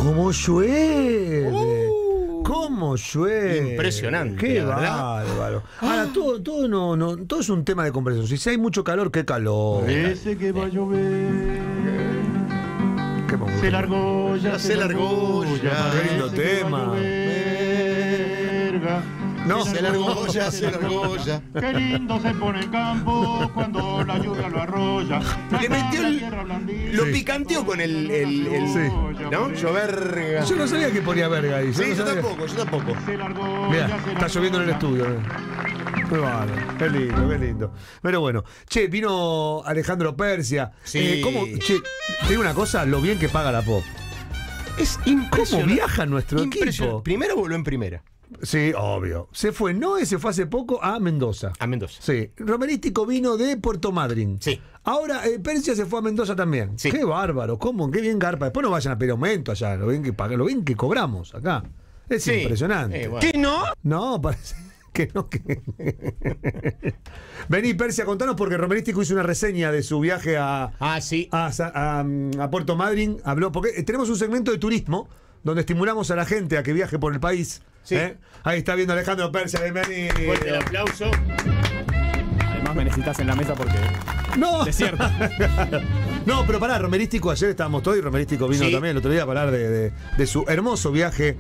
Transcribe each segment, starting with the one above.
¿Cómo llueve? ¿Cómo llueve? Impresionante. Qué ¿verdad? bárbaro. Ahora, todo es un tema de compresión. Si hay mucho calor, qué calor. Parece que va a llover. Qué momento. Se largó ya, Se largó ya. Qué lindo parece que va a tema. llover. No. Se largó ya, se largó ya. Qué lindo se pone el campo cuando la lluvia lo arrolla. Le metió lo picanteó con el Sí. ¿no? Lloverga. Yo no sabía que ponía verga ahí. Sí, no yo sabía. tampoco, yo tampoco. Se largó Mira, ya, se está largó lloviendo en el ya. estudio. Qué bárbaro. Qué lindo, qué lindo. Pero bueno, che, vino Alejandro Persia. Sí. ¿Cómo? Che, te digo una cosa, lo bien que paga la pop. Es ¿Cómo impresionante. viaja nuestro equipo? Primero voló en primera. Sí, obvio. Se fue hace poco a Mendoza. A Mendoza. Sí. Romerístico vino de Puerto Madryn. Sí. Ahora Persia se fue a Mendoza también. Sí. Qué bárbaro, ¿cómo? Qué bien garpa. Después no vayan a pedir aumento allá. Lo bien que cobramos acá. Es Sí. impresionante. Bueno. ¿Qué no? No, parece que no. Vení, Persia, contanos porque Romerístico hizo una reseña de su viaje a Sí. a Puerto Madryn. Habló, porque tenemos un segmento de turismo donde estimulamos a la gente a que viaje por el país. Sí. Ahí está viendo Alejandro Persia, bienvenido. Fuerte el aplauso. Además me necesitas en la mesa porque No. desierto. No, pero pará, Romerístico, ayer estábamos todos y Romerístico vino Sí. también el otro día para hablar de su hermoso viaje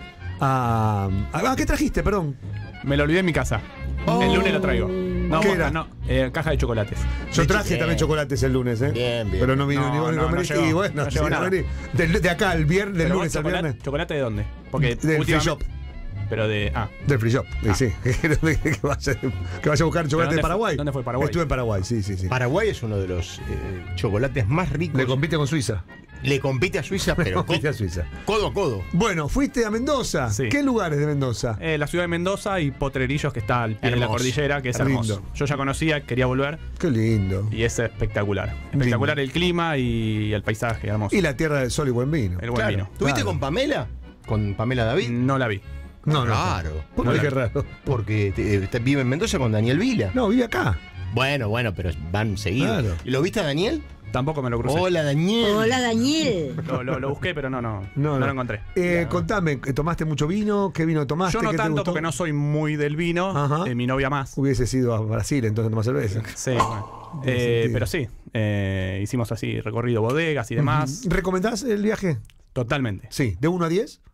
a ¿qué trajiste? Perdón. Me lo olvidé en mi casa. El lunes lo traigo. No, ¿Qué posta, era? no, caja de chocolates. Yo traje Bien. también chocolates el lunes, ¿eh? Bien, bien. Pero no vino No, ni vos ni no, no Romerístico. llegó. Y bueno, No llegó sí, nada. vení. De acá, del Pero lunes al chocolate, viernes. ¿chocolate de dónde? Porque Del free últimamente- shop. Pero de. Del free shop, sí. que vaya a buscar chocolate dónde de fue? Paraguay. ¿Dónde fue Paraguay? Estuve en Paraguay, sí. Paraguay es uno de los chocolates más ricos. Le compite con Suiza. Le compite a Suiza, pero Compite a Suiza. codo a codo. Bueno, fuiste a Mendoza. Sí. ¿Qué lugares de Mendoza? La ciudad de Mendoza y Potrerillos, que está al pie de la Hermoso. cordillera, que es Lindo. hermoso. Yo ya conocía, quería volver Qué lindo. y es espectacular. Espectacular el clima y el paisaje, hermoso. Y la tierra del sol y buen vino. El buen Claro. vino. ¿Tuviste Claro. con Pamela? ¿Con Pamela David? No la vi. No, no. Raro. ¿Por No qué la- qué raro? Porque vive en Mendoza con Daniel Vila. No, vive acá. Bueno, pero van seguidos. Claro. ¿Y lo viste a Daniel? Tampoco me lo crucé. Hola, Daniel. Hola, Daniel. Lo busqué, pero no lo encontré. Contame, ¿tomaste mucho vino? ¿Qué vino tomaste? Yo no ¿Qué te tanto gustó? porque no soy muy del vino. Ajá. Mi novia más. Hubiese ido a Brasil, entonces tomás cerveza. Sí, bueno. Pero sí, hicimos así recorrido bodegas y demás. ¿Recomendás el viaje? Totalmente. Sí. ¿De 1 a 10?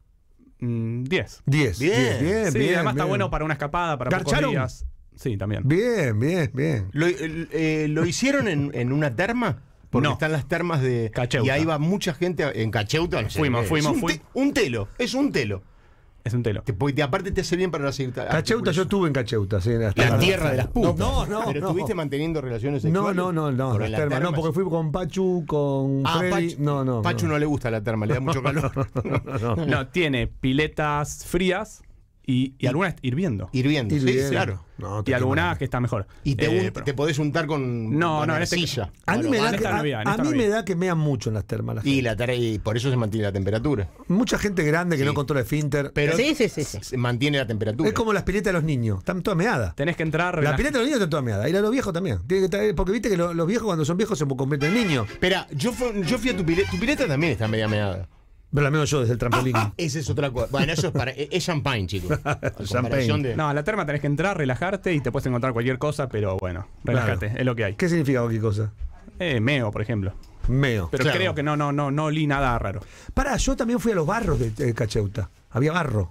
10. 10. Bien. Bien, Sí, bien, además está bien. bueno para una escapada, para pocos ¿Garcharon? días. Sí, también. Bien, bien, bien. ¿Lo hicieron en una terma? Porque No. están las termas de Cacheuta. Y ahí va mucha gente en Cacheuta. No sé, Fuimos, es fuimos, un, fui. un telo, es un telo. Es un telo. Porque aparte te hace bien para la Cacheuta, yo estuve en Cacheuta. Sí, hasta La tierra de las putas. No, Pero no. estuviste manteniendo relaciones No, sexuales. no, Por las la termas, no, terma. porque fui con Pachu, con Freddy. No. Pachu no le gusta la terma, le da mucho calor. No, tiene piletas frías y algunas hirviendo. Hirviendo, Ir sí, bien. claro. No, te Y algunas queman. que están mejor. Y pero- te podés untar con No, en este- arcilla. A mí, Bueno, me da en que, esta no había, en a esta mí no me había. da que mean mucho en las termas la gente. Y por eso se mantiene la temperatura. Mucha gente grande que Sí. no controla el esfínter. Pero Sí. se mantiene la temperatura. Es como las piletas de los niños. Están todas meadas. Tenés que entrar. La pileta de los niños están todas meadas. Y la de los viejos también. Tiene que estar- porque viste que los viejos cuando son viejos se convierten en niños. Espera, yo fui a tu pileta. Tu pileta también está media meada. Pero la medio yo desde el trampolín. Esa es otra cosa. Bueno, eso es para. Es champagne, chicos. Comparación de. No, a la terma tenés que entrar, relajarte y te puedes encontrar cualquier cosa, pero bueno, relájate, Claro. es lo que hay. ¿Qué significa cualquier cosa? Meo, por ejemplo. Meo. Pero Claro. creo que no olí nada raro. Pará, yo también fui a los barros de Cacheuta. Había barro.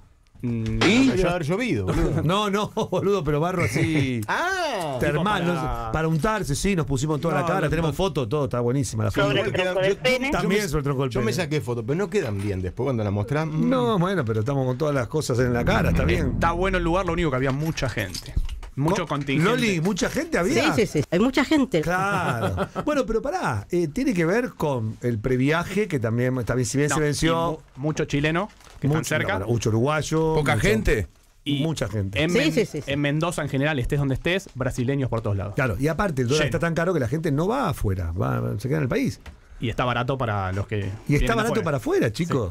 Debe haber llovido, boludo. No, boludo, pero barro así. Ah, termal, para- no sé, para untarse, sí, nos pusimos toda la No, cara, no, tenemos no. fotos, todo, está buenísima la foto. Sobre el tronco del pene. También sobre el tronco del Yo me pene. saqué fotos, pero no quedan bien después cuando la mostrás. No, bueno, pero estamos con todas las cosas en la cara, está bien. Está bueno el lugar, lo único que había mucha gente. Mucho contingente. Loli, ¿mucha gente había? Sí. Hay mucha gente. Claro. Bueno, pero pará, tiene que ver con el previaje, que también, si bien No, se venció. y mucho chileno que están cerca. Mucho uruguayo. Poca mucho- gente. Y mucha gente. En, Sí. en Mendoza en general, estés donde estés, brasileños por todos lados. Claro, y aparte el dólar Lleno. está tan caro que la gente no va afuera, se queda en el país. Y está barato para los que. Y está vienen barato afuera. para afuera, chicos.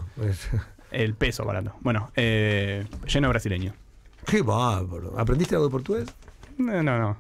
El peso barato. Bueno, lleno de brasileños. Qué bárbaro. ¿Aprendiste algo de portugués? No.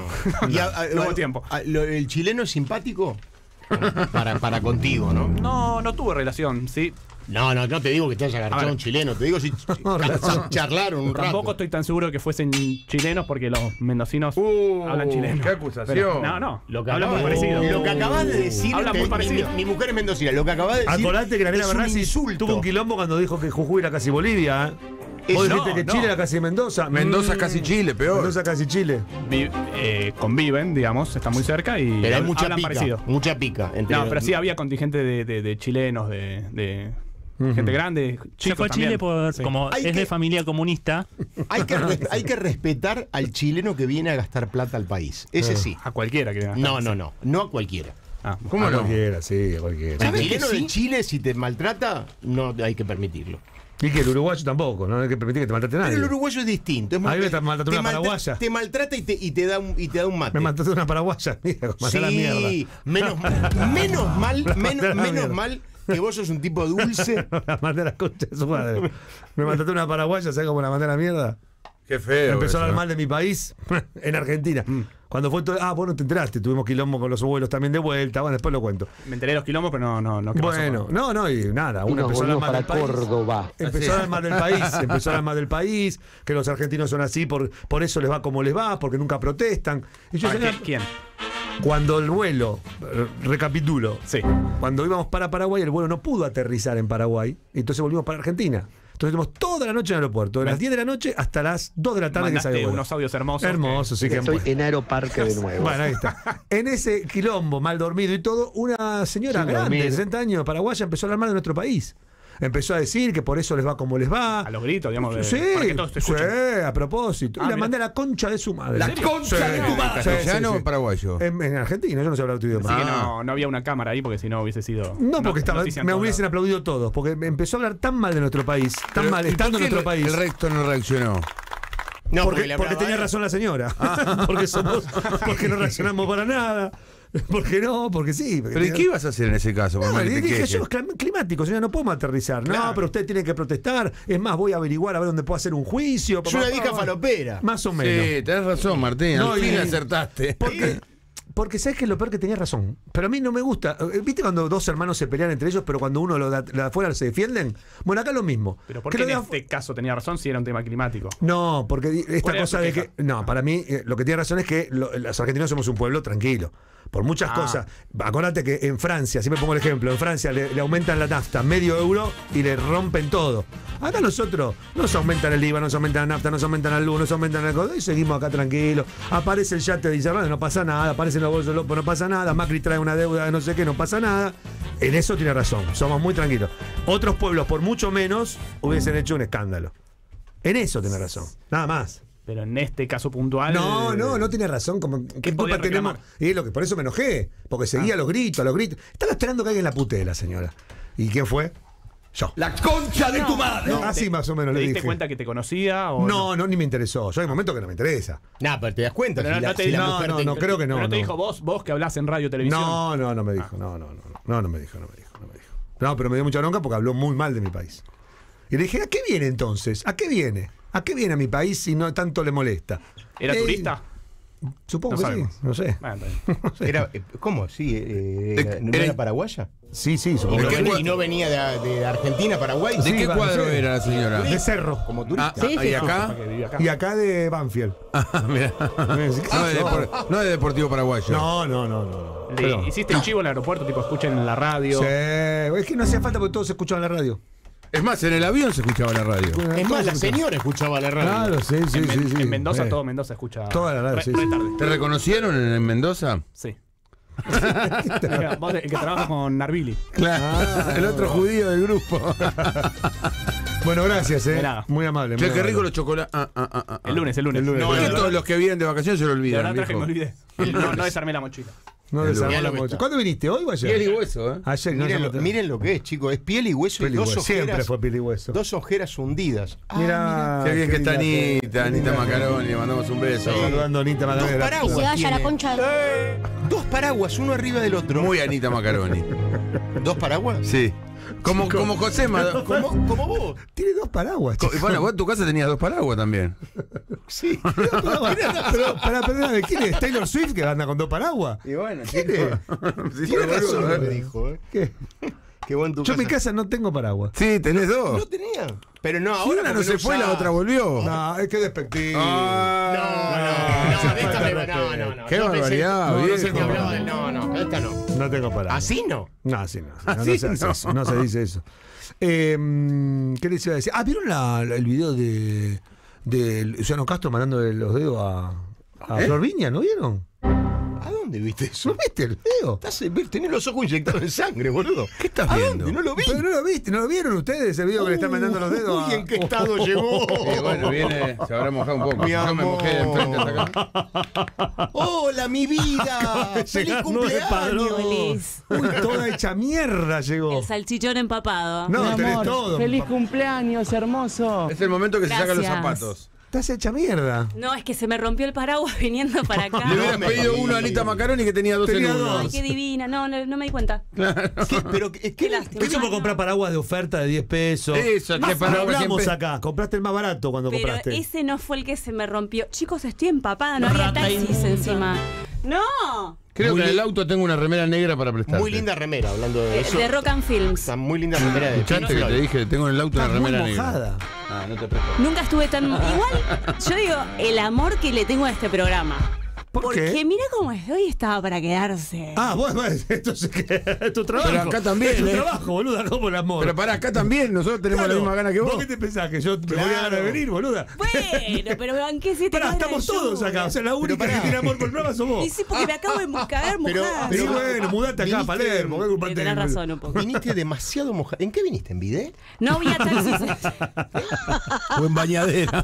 Y No hubo tiempo. ¿El chileno es simpático? Para contigo, ¿no? No tuve relación, sí. No te digo que te haya agarrado un chileno, te digo si charlaron un rato. Tampoco estoy tan seguro de que fuesen chilenos porque los mendocinos hablan chileno. ¡Qué acusación! Pero, no. Lo que hablan muy acabas- parecido. Lo que acabas de decir, Habla muy parecido. mi mujer es mendocina, lo que acabas de decir Acordate que la nena es un Bernasi insulto. tuvo un quilombo cuando dijo que Jujuy era casi Bolivia. Vos No, dijiste que no. Chile era casi Mendoza. Mendoza casi Chile, peor. Mendoza casi Chile. Conviven, digamos, están muy cerca y Pero hay mucha hablan pica, parecido. mucha pica. No, pero sí había contingente de chilenos, de gente grande, chicos Se fue a Chile también. Sí. como Hay es que- de familia comunista. Hay que respetar al chileno que viene a gastar plata al país. Ese sí. A cualquiera que No a cualquiera. ¿Cómo A no? cualquiera, sí, a cualquiera. El chileno de Chile, si te maltrata, no hay que permitirlo. Y que el uruguayo tampoco, no hay que permitir que te maltrate nadie. Pero el uruguayo es distinto. Es A mí me maltrató una paraguaya. Te maltrata y te da un mate. Me mandaste una paraguaya, mira, como la mierda. Sí, menos mal que vos sos un tipo dulce. La mandé a la concha de su madre. Me mandaste una paraguaya, ¿sabes cómo la mandé a la mierda? Qué feo. Empezó a eso, hablar ¿no? mal de mi país en Argentina. Cuando fue todo. Vos no te enteraste. Tuvimos quilombo con los abuelos también de vuelta. Bueno, después lo cuento. Me enteré de los quilombos, pero no. ¿Qué pasó? Bueno, no, y nada. Uno empezó a hablar mal del país. Empezó a hablar mal del país. Empezó a hablar mal del país. Que los argentinos son así, por eso les va como les va, porque nunca protestan. Y yo decía, ¿Quién? cuando el vuelo, recapitulo, Sí. cuando íbamos para Paraguay, el vuelo no pudo aterrizar en Paraguay. Y entonces volvimos para Argentina. Entonces estuvimos toda la noche en el aeropuerto, de las 10 de la noche hasta las 2 de la tarde que Mandaste salió el vuelo. unos audios hermosos. Hermoso, sí que Estoy en Aeroparque de nuevo. Bueno, ahí está. En ese quilombo, mal dormido y todo, una señora Sí, grande, dormido. de 60 años, paraguaya, empezó a hablar mal de nuestro país. Empezó a decir que por eso les va como les va. A los gritos, digamos. Sí, para que todos te sí, escuchen. a propósito. Y la mira. mandé a la concha de su madre. La concha de tu madre. ¿Castellano o paraguayo? En Argentina, yo no sé hablar tu idioma. Así que no había una cámara ahí porque si no hubiese sido. No, porque noticia en me todos hubiesen lados. aplaudido todos, porque me empezó a hablar tan mal de nuestro país, tan Pero, mal, ¿y estando por en qué nuestro país. El resto no reaccionó. No, porque le porque hablaba tenía él. razón la señora. porque no reaccionamos para nada. Porque no, porque sí. Porque ¿Pero y qué ibas a hacer en ese caso? Por No, más que le te dije quejes? yo, climático, señora, no podemos aterrizar. No, Claro. pero usted tiene que protestar. Es más, voy a averiguar a ver dónde puedo hacer un juicio. Es una vieja falopera. Más o menos. Sí, tenés razón, Martín. No, Al fin y- acertaste. Porque sabes que lo peor que tenía razón. Pero a mí no me gusta. ¿Viste cuando dos hermanos se pelean entre ellos, pero cuando uno lo de afuera se defienden? Bueno, acá lo mismo. Pero ¿por Que qué lo de en afu- este caso tenía razón si era un tema climático? No, porque esta ¿Cuál era cosa tu de queja? que. No, para mí, lo que tiene razón es que los argentinos somos un pueblo tranquilo. Por muchas cosas. Acordate que en Francia, siempre pongo el ejemplo, en Francia le aumentan la nafta medio euro y le rompen todo. Acá nosotros nos aumentan el IVA, nos aumentan la nafta, nos aumentan la luz, nos aumentan el codo y seguimos acá tranquilos. Aparece el yate de Israel, no pasa nada. Aparecen los bolsos locos, no pasa nada. Macri trae una deuda de no sé qué, no pasa nada. En eso tiene razón, somos muy tranquilos. Otros pueblos, por mucho menos, hubiesen hecho un escándalo. En eso tiene razón, nada más. Pero en este caso puntual. No tiene razón. ¿Qué podía culpa tenemos? reclamar? Y es lo que por eso me enojé, porque seguía a los gritos. Estaba esperando que alguien la putee, la señora. ¿Y quién fue? Yo. ¡La concha de tu madre! Así más o menos ¿Te le diste dije. cuenta que te conocía? O No, ni me interesó. Yo hay momentos que no me interesa. Nah, pero te das cuenta. Pero si no la- te- si la no, mujer no, te- no, creo que no. Pero te no. dijo vos que hablás en radio televisión. No me dijo. No me dijo. No, pero me dio mucha bronca porque habló muy mal de mi país. Y le dije, ¿a qué viene entonces? ¿A qué viene? ¿A qué viene a mi país si no tanto le molesta? ¿Era turista? Supongo No que sabemos. sí, no sé. Bueno, está bien. Era, ¿cómo? Sí, ¿no era paraguaya? Sí, ¿Y supongo no, que qué y no venía de Argentina, Paraguay? ¿De qué va, cuadro sí. era la señora? de Cerro. Como turista. Sí, sí. ¿Y acá? Que vivía acá. Y acá de Banfield. Mirá. No de Deportivo Paraguayo. No. Pero- ¿Hiciste el chivo en el aeropuerto? Tipo, escuchen en la radio. Sí, es que no hacía falta porque todos se escuchaban en la radio. Es más, en el avión se escuchaba la radio. Es más, la señora escuchaba la radio. Claro, sí. En Mendoza, todo Mendoza escucha. Toda la radio, re, sí, re sí. tarde. ¿Te reconocieron en Mendoza? Sí. Vos, el que trabaja con Narbili. Claro. El otro judío del grupo. Bueno, gracias, De nada. Muy amable. Che, muy qué amable. rico los chocolates. El lunes. El lunes. ¿Por qué No, todos los que vienen de vacaciones se lo De olvidan? verdad traje, me viejo? olvidé. No desarmé la mochila. No El desarmó lunes. la mocha. ¿Cuándo viniste? ¿Hoy o ayer? Piel y hueso, ¿eh? Ayer, no, Miren lo que es, chicos. Es piel y hueso Piel y y dos hueso. ojeras. Siempre fue piel y hueso. Dos ojeras hundidas. Mira, Qué bien que está linda, Anita Macaroni. Le mandamos un beso. Saludando a Anita Dos Macaroni. Y paraguas. se vaya a la tiene. concha. Dos paraguas, uno arriba del otro. Muy Anita Macaroni. ¿Dos paraguas? Sí. Como Josema. Como vos. Tiene dos paraguas. chico. Bueno, vos en tu casa tenías dos paraguas también. Sí. Dos paraguas. Pero, perdóname, ¿quién es? ¿Taylor Swift que anda con dos paraguas? Y bueno, ¿Quién es? Tiene razón lo que dijo. ¿Qué? Que vos en tu Yo en mi casa no tengo paraguas. Sí, tenés No dos. tenía. Pero no, Si ahora una no porque se fue, la usás. otra volvió. No, es que despectivo. No, ya de esta falta no. Qué Yo pensé- barbaridad, no, viejo. sé que hablaba de- no, esta no. No tengo paraguas. ¿Así no? No, así no. Así No se hace no. eso, no se dice eso. ¿Qué les iba a decir? ¿Vieron el video de Luciano Castro mandándole los dedos a Flor Viña? ¿No vieron? ¿A dónde viste eso? ¿No viste el video? Tenés los ojos inyectados en sangre, boludo. ¿Qué estás ¿A viendo? dónde? No lo vi. Pero no lo viste, ¿no lo vieron ustedes ese video que le están mandando los dedos? Uy, ¿en qué estado llegó? Bueno, viene, se habrá mojado un poco. Mi Yo me mojé de enfrente hasta acá. ¡Hola, mi vida! ¡Feliz Llegar nueve padrón. cumpleaños! Feliz. Uy, toda hecha mierda llegó. El salchichón empapado. No, tenés todo. Feliz cumpleaños, hermoso. Es el momento que se sacan los Gracias. zapatos. Estás hecha mierda. No, es que se me rompió el paraguas viniendo para acá. Le hubieras pedido uno a Anita Macaroni que tenía dos Tenía en uno. dos. Ay, qué divina. No me di cuenta. ¿Qué lástima. ¿Qué hizo por comprar paraguas de oferta de 10 pesos? Eso, Más que paraguas hablamos siempre- acá. Compraste el más barato cuando Pero compraste. ese no fue el que se me rompió. Chicos, estoy empapada. No había taxis encima. ¡No! Creo que en el auto tengo una remera negra para prestar. Muy linda remera, hablando de eso. De Rock and Films. Está muy linda remera de ¿Escuchaste que te dije? Tengo en el auto Está una muy remera negra. mojada. Ah, no te presto. Nunca estuve tan... Igual, yo digo, el amor que le tengo a este programa. ¿Por Porque qué? mira cómo estoy, estaba para quedarse. Ah, bueno, esto es tu trabajo. Pero acá también, Es tu ¿eh? trabajo, boluda, como el amor. Pero para acá también, nosotros tenemos Claro, la misma gana que vos. ¿Vos qué te pensás? ¿Que yo me voy a ganar de venir, boluda? Bueno, pero banqué 7 Pará, estamos todos acá. O sea, la única que tiene amor por el programa sos vos. Y sí, porque me acabo de caer Pero- mojada. Sí, bueno, mudate acá a viniste- Palermo. ¿Qué culpa Tenés tenés? razón un poco. Viniste demasiado mojada. ¿En qué viniste? ¿En bidet? No había taxis. O en bañadera.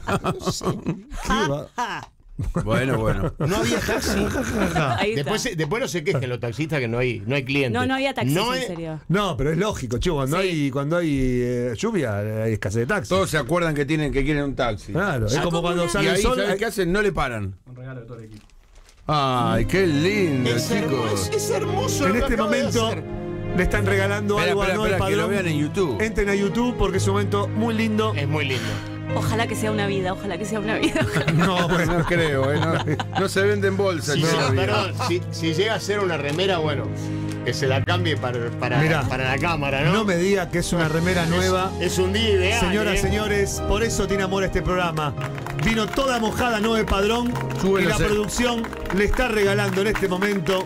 ¿Qué va? Bueno. No había taxi. Ahí está. Después no se quejen los taxistas que no hay clientes. No había taxis, No en es- serio. No, pero es lógico, chico. Cuando hay lluvia, hay escasez de taxi. Todos se acuerdan que quieren un taxi. Claro, es Ya como como cuando una- Y sale el ahí, sol. ¿sabes qué hacen? No le paran. Un regalo de todo el equipo. Ay, qué lindo, Es hermoso, chicos. es hermoso. En lo que este acaba de momento hacer. le están regalando Espera, algo a espera, Noel espera, que lo Padrón. vean en YouTube. Entren a YouTube porque es un momento muy lindo. Es muy lindo. Ojalá que sea una vida, ojalá que sea una vida. No, bueno. No creo, no se vende en bolsa. Si, todavía. perdón, si llega a ser una remera, bueno, que se la cambie para Mirá, la cámara, ¿no? No me diga que es una remera nueva. Es un día ideal. Señoras, señores, por eso tiene amor a este programa. Vino toda mojada Noel Padrón Súbelo, y la se- producción le está regalando en este momento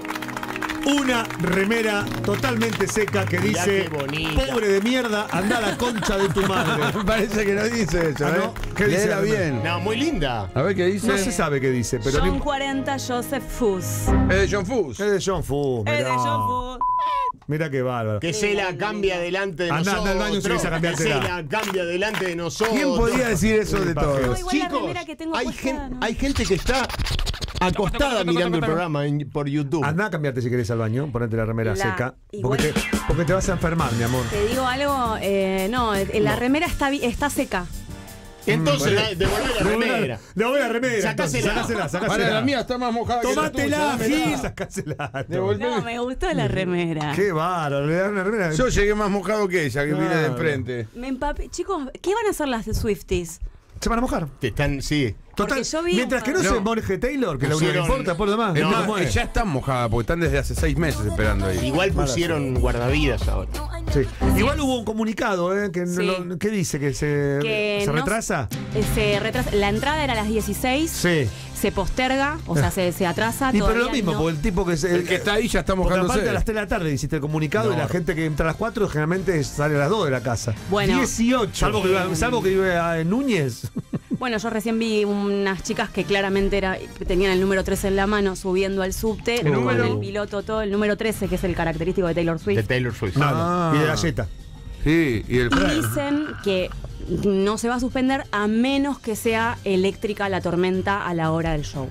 una remera totalmente seca que Mirá dice: qué bonita. pobre de mierda, anda a la concha de tu madre. Me parece que no dice eso, Ah, ¿eh? ¿no? ¿Qué dice Léela la bien. No, muy linda. A ver qué dice. No se sabe qué dice, pero John no- 40 Joseph Fuss. Es de John Fuss. es de John Fu. Es de John Fuss. Mira qué bárbaro. Que se la cambia delante de Andá, nosotros. andá al baño y salís a que se cambiársela. la cambia delante de nosotros. ¿Quién podía decir eso de pajero. todos? No, igual la Chicos, remera que tengo hay, puesta, ¿no? hay gente que está acostada mirando el programa por YouTube. Andá a cambiarte si querés al baño, ponete la remera La- seca. igual- Porque te vas a enfermar, mi amor. Te digo algo, no, la remera está seca. Entonces, devolvé la remera. No, la remera. Sacásela. Sacásela. Para, la mía está más mojada Tomátela, que la tuya. Gil. Sacásela. Devolvé. No, me gustó la remera. Qué bárbaro, le dan una remera. Yo llegué más mojado que ella, que vine de Claro. enfrente. Me empapé. Chicos, ¿qué van a hacer las de Swifties? Se van a mojar. Te están, sí. Total, Porque yo vi mientras que no, No. se moje Taylor, que es la única que Pusieron- importa, por lo demás. Es No, más, mueve. ya están mojadas porque están desde hace 6 meses esperando ahí. Igual pusieron guardavidas ahora. Sí. Igual hubo un comunicado, que Sí. ¿qué dice? ¿Que se No- retrasa? Se retrasa. La entrada era a las 16. Sí. Se posterga, o sea, se atrasa. Y pero todavía lo mismo, no. porque el tipo que El que está ahí ya está Porque mojándose. aparte a las 3 de la tarde hiciste el comunicado y la gente que entra a las 4 generalmente sale a las 2 de la casa. Bueno. 18. Salvo que vive en Núñez. Bueno, yo recién vi unas chicas que claramente tenían el número 13 en la mano subiendo al subte, con número? el piloto todo, el número 13, que es el característico de Taylor Swift. De Taylor Swift. Y de galleta. Sí, y el Y dicen que no se va a suspender a menos que sea eléctrica la tormenta a la hora del show.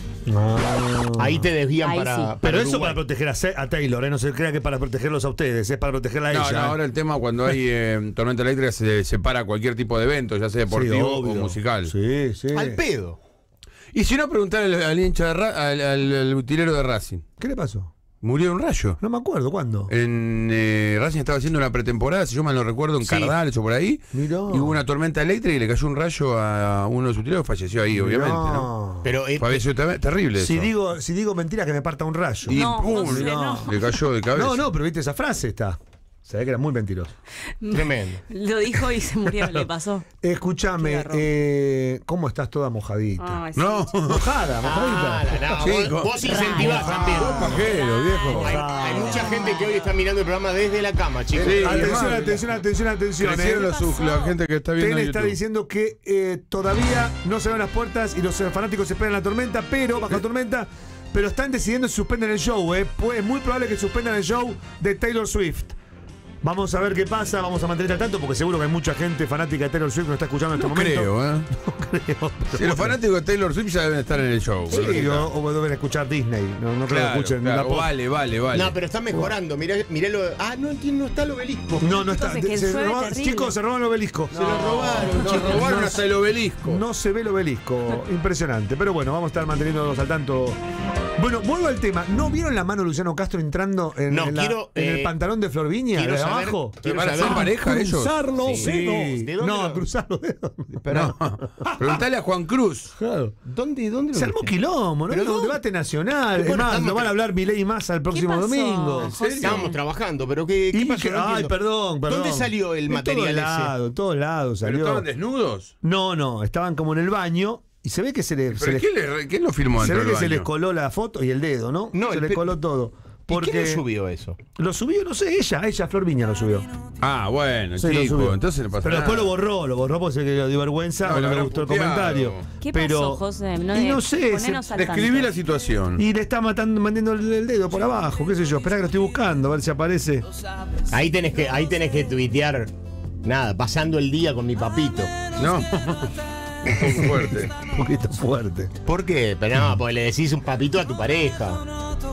Ahí te desvían Ahí para. sí. Pero eso Uruguay. para proteger a Taylor, no se crea que para protegerlos a ustedes, es para protegerla a No, ella. no, ahora el tema cuando hay tormenta eléctrica se separa cualquier tipo de evento, ya sea deportivo Sí, o obvio. musical. Sí, sí. Al pedo. Y si no, preguntar al hincha de al utilero de Racing. ¿Qué le pasó? Murió un rayo. No me acuerdo, ¿cuándo? En Racing estaba haciendo una pretemporada, si yo mal no recuerdo, en Sí. Cardales o por ahí. Mirá. Y hubo una tormenta eléctrica y le cayó un rayo a uno de los utileros, falleció ahí, obviamente, ¿no? Pero Falleció terrible Si eso. digo mentira, que me parta un rayo. Y No, pum, no sé, no. le cayó de cabeza. No, pero viste esa frase está. Se ve que era muy mentiroso. Tremendo. Lo dijo y se murió, le pasó. Qué Escúchame, garrón. ¿cómo estás toda mojadita? Ay, sí, No, Mojada, mojadita. Chico. Vos incentivás también. pajero, viejo. Hay mucha gente que hoy está mirando el programa desde la cama, chicos. Sí. Atención, atención, atención, atención. Crecieron la gente que está viendo Ten en está YouTube. diciendo que todavía no se ven las puertas y los fanáticos esperan la tormenta, pero bajo tormenta, pero están decidiendo si suspenden el show. Pues es muy probable que suspendan el show de Taylor Swift. Vamos a ver qué pasa, vamos a mantener al tanto porque seguro que hay mucha gente fanática de Taylor Swift que nos está escuchando en este No momento. creo, ¿eh? No creo. Si los fanáticos de Taylor Swift ya deben estar en el show. Sí, o deben escuchar Disney. No creo que Claro, escuchen claro. la pop. Vale. No, pero está mejorando. Miralo. Ah, no entiendo, no está el obelisco. No está. Chicos, es que llueve terrible. Chicos, se roban el obelisco. Se lo robaron. Nos robaron hasta el obelisco. No se ve el obelisco. Impresionante. Pero bueno, vamos a estar manteniéndonos al tanto. Bueno, vuelvo al tema. ¿No vieron la mano de Luciano Castro entrando en el pantalón de Flor Viña? quiero ¿De saber- abajo? quiero ¿Van a saber- ser pareja ellos? Cruzar los Sí. dedos. ¿De dónde No, lo- cruzar los dedos. No. Preguntale a Juan Cruz. Claro. ¿Dónde lo Se armó viste? quilombo, ¿no? Pero Es un no. debate nacional. Bueno, Es más, estamos- lo van a hablar Milei y Massa el próximo pasó? domingo. ¿En serio? Estábamos trabajando, pero ¿qué pasó? No Ay, entiendo. perdón. ¿Dónde salió el En material ese? En todos lados ¿Pero salió. estaban desnudos? No, estaban como en el baño y se ve que se ¿Pero les quién lo firmó se dentro ve del que se les baño? coló la foto y el dedo, ¿no? No, se el les pe- coló todo. ¿Y Porque quién lo subió eso? Lo subió, no sé, ella, Flor Viña lo subió. Ah, bueno, Sí, lo chico, subió. entonces no pasa Pero nada. después lo borró porque se que le dio vergüenza No, o lo no le habrán gustó el puteado. comentario. ¿Qué Pero, pasó, José? y no sé, ponenos al Describí tanto. la situación. y le está metiendo el dedo por abajo, qué sé yo. Espera que lo estoy buscando, a ver si aparece. Ahí tenés que tuitear. Nada, pasando el día con mi papito. No. Un poco fuerte. Un poquito fuerte. ¿Por qué? Pero no, porque le decís un papito a tu pareja.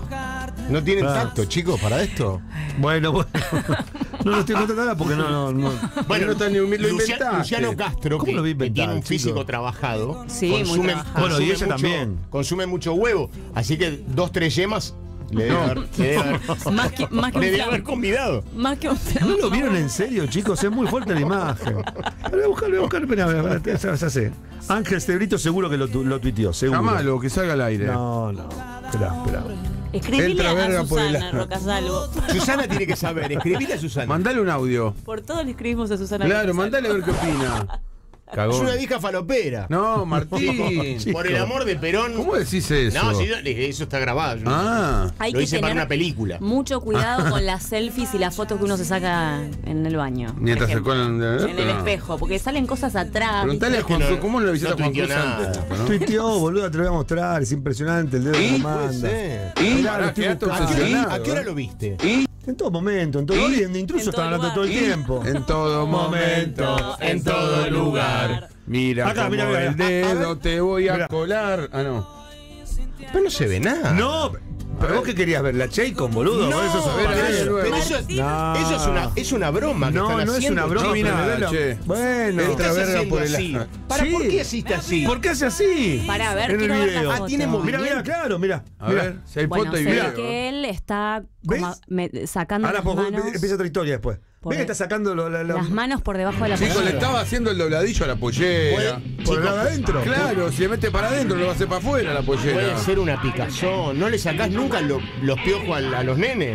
¿No tienen Claro. tacto, chicos, para esto? Bueno. No lo estoy contando nada porque no. Bueno, no está ni lo inventaste. Luciano Castro, ¿Cómo lo vi que tiene inventar, un físico chico? trabajado, Sí, muy trabajado. Bueno, y ella mucho, también. consume mucho huevo. Así que 2-3 yemas le debe haber, Más que le un debe plan. haber convidado. Más que un plan. ¿No lo vieron en serio, chicos? Es muy fuerte la imagen. Voy a buscar, espera, ya sé. Ángel Cebrito seguro que lo tuiteó, seguro. Llamalo, que salga al aire. No. Espera. Escribile Entra verga a por el Susana ano. Rocasalvo. Susana tiene que saber, escribile a Susana. Mandale un audio. Por todo le escribimos a Susana Claro, Rocasalvo. mandale a ver qué opina. Es Cagón. una vieja falopera. No, Martín. Por el amor de Perón. ¿Cómo decís eso? No, sí, eso está grabado. Yo Ah. Hay lo que hice para tener una película. mucho cuidado con las selfies y las fotos que uno se saca en el baño. Mientras por se ejemplo. colan En el espejo, porque salen cosas atrás. Preguntale a ¿viste? Juan no- Cruz, ¿cómo lo visita no Juan tuiteó Cruz nada. antes? ¿no? Tuiteó, boludo, te lo voy a mostrar. Es impresionante el dedo que Puede manda. ser. Mirá, Pará, lo estoy quedaste buscando. obsesionado. ¿A qué hora lo viste? En todo momento, en todo momento. Intruso En están todo hablando todo el lugar. tiempo. En todo momento, en todo lugar. Mira Acá, como mira. el dedo te voy a Mirá. colar. Ah, no. Pero no se ve nada. No, pero vos qué querías ver, la Chaycon, boludo. No, Por eso a ver, sabés. ahí, luego. pero No. eso es una broma que No, están no es haciendo, una broma. No vi pero nada, me ve la- che. Bueno. ¿Qué Entra estás verga haciendo por el así? ano. ¿Para Sí. por qué hiciste así? ¿Por qué hace así? Para ver, En el quiero ver la video. foto. tiene movimiento. Mira, claro, mira. A ver, si hay Bueno, foto y se video. ve que él está ¿Ves? como sacando Ahora las pues, manos, empieza otra historia después. Por Ves que el- está sacando las manos por debajo de la Chicos, le pollera. estaba haciendo el dobladillo a la pollera. por el lado de adentro. Claro, si le mete para adentro, lo va a hacer para afuera la pollera. Puede ser una picazón. ¿No le sacás nunca los piojos a los nenes?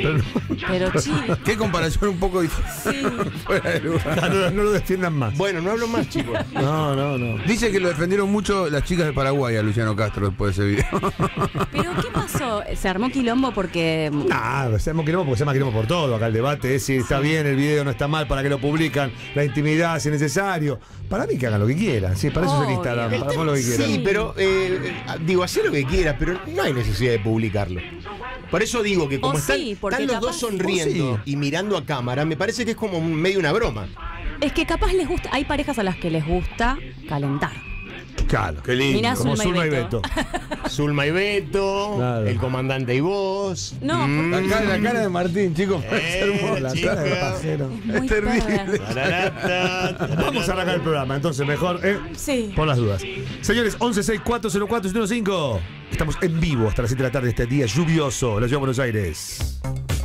Pero sí, Qué comparación un poco difícil. Fuera de lugar. No lo defiendan más. Bueno, no hablo más, chicos. No. Dice que lo defendieron mucho las chicas de Paraguay a Luciano Castro después de ese video. pero ¿qué pasó? Se armó quilombo porque Nah, se llama quilombo porque se llama quilombo por todo. Acá el debate es si está bien el video, no está mal, para qué lo publican, la intimidad, si es necesario. Para mí que hagan lo que quieran. Sí, para eso es el Obvio. Instagram. El Para hacer lo que quieran. Sí, pero digo, hacé lo que quieras, pero no hay necesidad de publicarlo. Por eso digo que como O están, sí, porque están los dos capaz- sonriendo O sí. y mirando a cámara, me parece que es como medio una broma. es que capaz les gusta, hay parejas a las que les gusta calentar. Claro. Qué lindo. Mirá, Como Zulma y Zulma y Beto. Beto. Zulma y Beto, Claro. el comandante y vos. No, La cara de Martín, chicos, es hermosa. La chica. cara de pajero. muy terrible. perverso. Vamos a arrancar el programa, entonces mejor, Sí. por las dudas. Señores, 116404-715. Estamos en vivo hasta las 7 de la tarde este día lluvioso en la ciudad de Buenos Aires.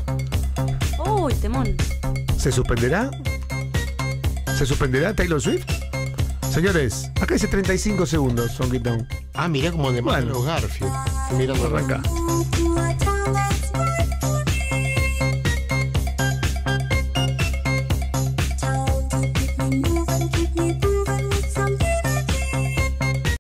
Uy, temón. ¿Se suspenderá? ¿Se suspenderá Taylor Swift? Señores, acá dice 35 segundos, Son Quitón. Ah, mirá como de Bueno. Garfield. Mirando Arranca. What